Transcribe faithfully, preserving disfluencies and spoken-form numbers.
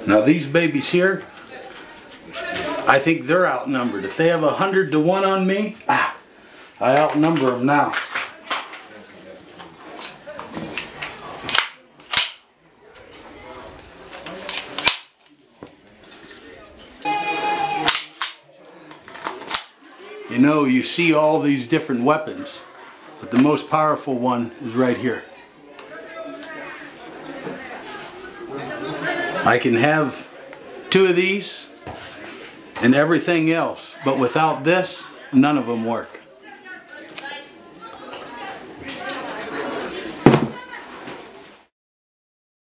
Now these babies here, I think they're outnumbered. If they have a hundred to one on me, ah, I outnumber them now. You know, you see all these different weapons, but the most powerful one is right here. I can have two of these and everything else, but without this, none of them work.